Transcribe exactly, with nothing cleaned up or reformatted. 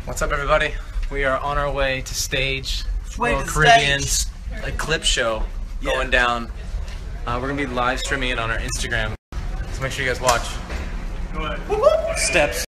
What's up, everybody? We are on our way to stage Way little to Caribbean stage. like clip show Yeah. going down. Uh, we're gonna be live streaming it on our Instagram, so make sure you guys watch. Go ahead. Steps.